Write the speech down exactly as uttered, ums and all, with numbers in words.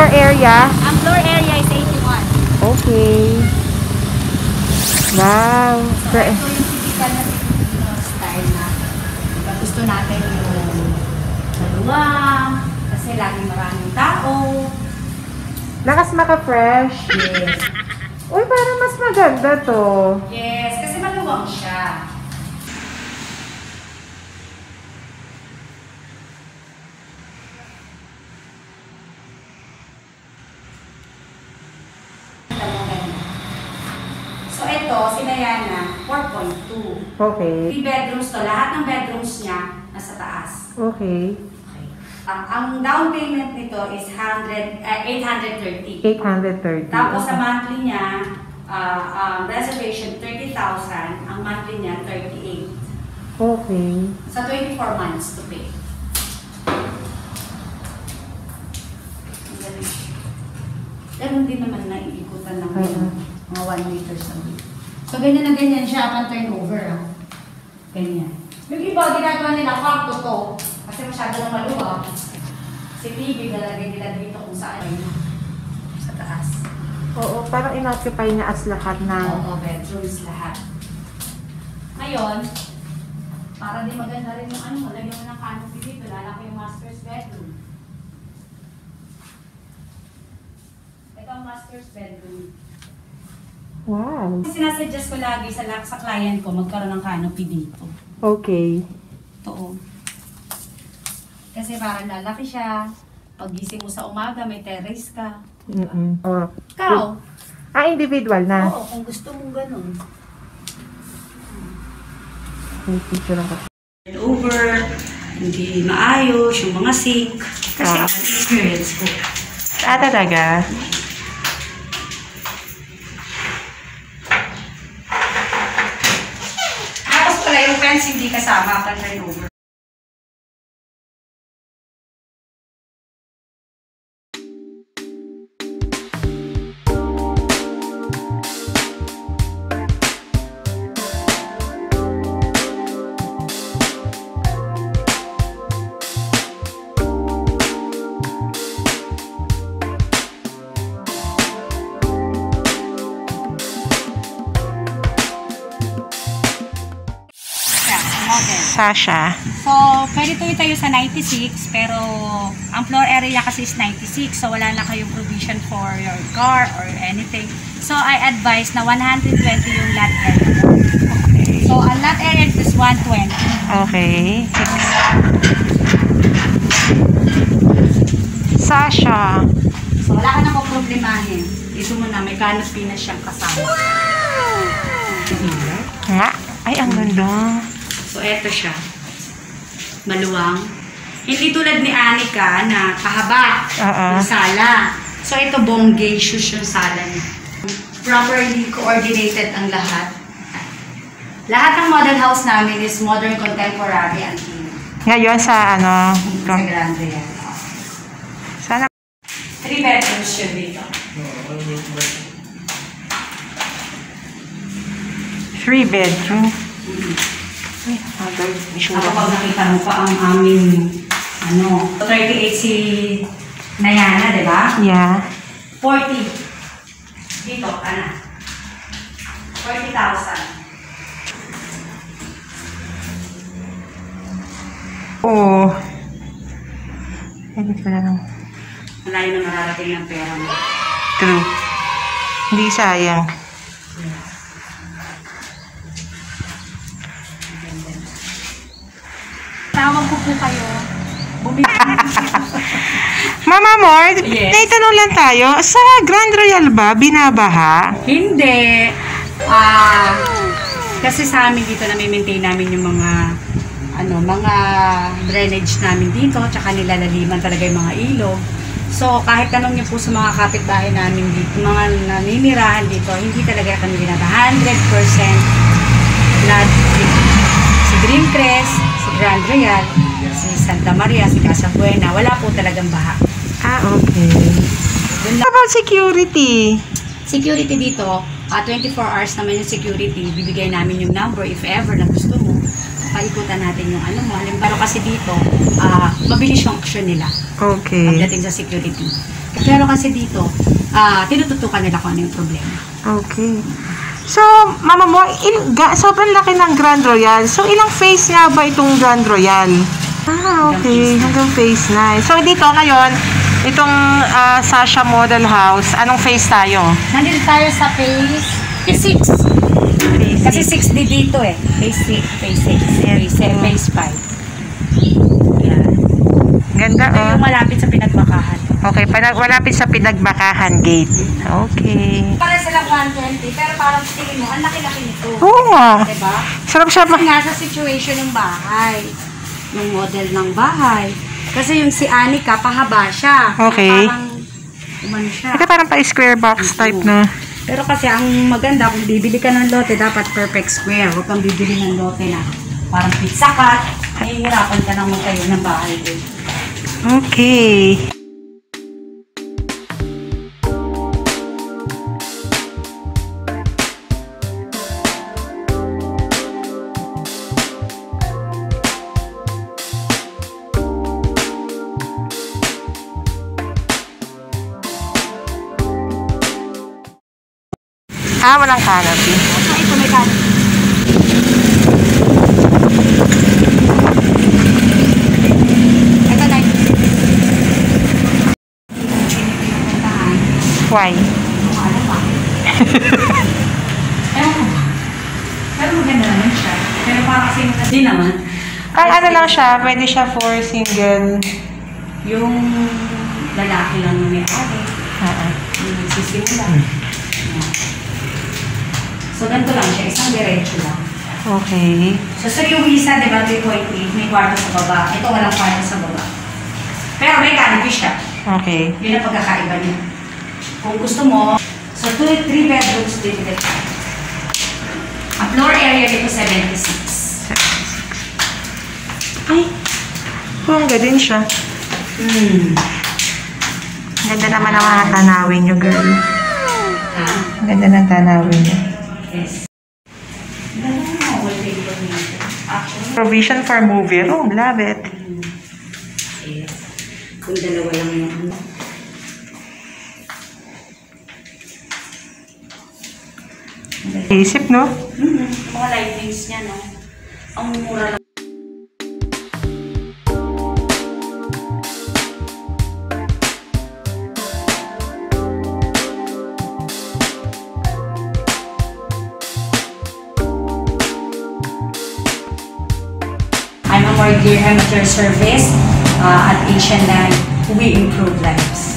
floor area? Ang floor area is eighty-one. Okay. Wow. So, ito yung typical na Filipino style na diba, gusto natin yung maluwang, kasi laging maraming tao. Lakas maka-fresh. Yes. Uy, parang mas maganda to. Yes, kasi maluwang siya. So, ito, si Diana, four point two. Okay. Three bedrooms to. Lahat ng bedrooms niya nasa taas. Okay. Okay. Ang, ang down payment nito is eight hundred thirty. eight hundred thirty. Tapos sa monthly niya, uh, um, reservation thirty thousand. Ang monthly niya, thirty-eight. Okay. Sa twenty-four months to pay. Ganun din naman na iikutan ng Uh-huh. mga one meters a week. So, ganyan na ganyan siya upon turnover. Ah. Ganyan. Yung iba, ginagawa nila kwarto to. Kasi masyado lang maluwag. Si T V, nalagay nila dito kung saan yun. Sa taas. Oo, parang inoccupy niya as lahat na. Oo, bedrooms lahat. Ngayon, para di maganda rin yung ano, lagyan mo ng canopy dito, lalaki yung master's bedroom. Ito ang master's bedroom. Wow. Sinasuggest ko lagi sa, sa client ko, magkaroon ng canopy dito. Okay. Ito. Kasi parang lalaki siya. Pag-gising mo sa umaga, may terrace ka. Mm-mm. Oh. Ikaw? Ah, individual na. Oo, kung gusto mong ganun. May picture ako. Over, hindi maayos, yung mga sink. Kasi Ah. ang experience ko. Ah, talaga? Tapos pala yung fence hindi kasama pag turnover. Sasha. So, pwede ito itayo sa ninety-six, pero ang floor area kasi is ninety-six, so wala na kayong provision for your car or anything. So, I advise na one hundred twenty yung lot area. So, ang lot area is one twenty. Okay. Sasha. So, wala ka na po problemahin. Ito mo na, may canopy na siyang kasama. Nga. Ay, ang ganda. So, eto siya. Maluwang. Hindi tulad ni Anika na kahaba Oo. yung sala. So, ito bonggacious yung sala niya. Properly coordinated ang lahat. Lahat ng model house namin is modern, contemporary, antique. Ngayon sa ano, Sa grande yan. sana Three bedrooms yun dito. three bedroom. Mm-hmm. Ay, agad. Ako pag nakita mo pa ang aming ano, thirty-eight si Nayana, di ba? Yeah. forty. Dito, ano? forty thousand. Oo. Edit ko na lang. Malayo na mararating ng pera mo. True. Hindi sayang. Tawag ko po kayo. Bumili. Mama Mord, Yes. naitanong lang tayo, sa Grand Royal ba, binabaha? Hindi. Ah, kasi sa amin dito na-maintain namin yung mga ano, mga drainage namin dito, tsaka nilalaliman talaga yung mga ilog. So, kahit tanong niyo po sa mga kapitbahay namin dito, mga naninirahan dito, hindi talaga kami binabaha. one hundred percent flood free. Si Greencrest, si Grand Royal, si Santa Maria, si Casa Buena, wala po talagang baha. Ah, okay. Yun lang. How about security? Security dito, uh, twenty-four hours naman yung security, bibigay namin yung number if ever na gusto mo. Paikutan natin yung ano mo. Halimbawa kasi dito, uh, mabilis yung action nila Okay. pagdating sa security. Pero kasi dito, ah tinututukan nila kung ano yung problema. Okay. So, Mama Mo, il, ga, sobrang laki ng Grand Royal. So, ilang phase nga ba itong Grand Royal? Ah, okay. Hanggang phase nine. So, dito ngayon, itong ah, Sasha Model House, anong phase tayo? Nandito tayo sa phase six. Kasi six D dito eh. Phase six, phase six, phase seven, phase five. Yan. Ganda, Ito oh. yung malapit sa Pinagbakahan. Okay, panag malapit sa Pinagbakahan Gate. Okay. Para silang one twenty, pero parang tingin mo, ang laki-laki nito. Oo nga. Diba? Sarap siya. Kasi nga sa situation ng bahay, ng model ng bahay. Kasi yung si Anika, pahaba siya. Okay. Parang, umano siya. Ito parang pa square box type na. Pero kasi ang maganda, kung bibili ka ng lote, dapat perfect square. Huwag kang bibili ng lote na parang pizza cut. Nahihirapan ka nang magtayo ng bahay din. Okay. Ah, walang canopy. So, ito may canopy. Ito na yung pinapuntahan. Why? Kung ano pa. Ewan ko ba? Pero maganda naman siya. Pero parang kasi hindi naman. Ang ano lang siya, pwede siya for single. Yung lalaki lang yung may ari. Oo. Yung nagsisimula. So, ganito lang siya. Isang diretso lang. Okay. So, sa yung isa, di ba, three point eight, may kwarto sa baba. Ito, walang kwarto sa baba. Pero may canopy siya. Okay. Yun ang pagkakaiba niya. Kung gusto mo, so, two, three bedrooms dito dito. Ang floor area dito, seventy-six. Ay, bongga din siya. Hmm. Ganda naman ang mga tanawin nyo, girl. Ah, Ganda ng tanawin nyo. yes. Ganda mo, wallpaper niya. Actually, Provision for movie room. Love it. yes. Kung dalawa lang yung ano. Isip, no? Mm-hmm. Mga lightings niya, no? Ang mura lang. I'm a more dear amateur service uh, at H and M. We improve lives.